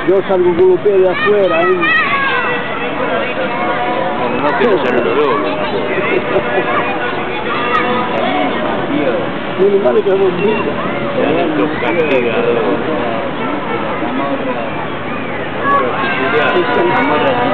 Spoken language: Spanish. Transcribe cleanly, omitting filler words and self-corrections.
Yo salgo con ustedes de afuera, ¿eh? Bueno, no quiero ser lo loco. Menos mal que no mira. Los castigadores.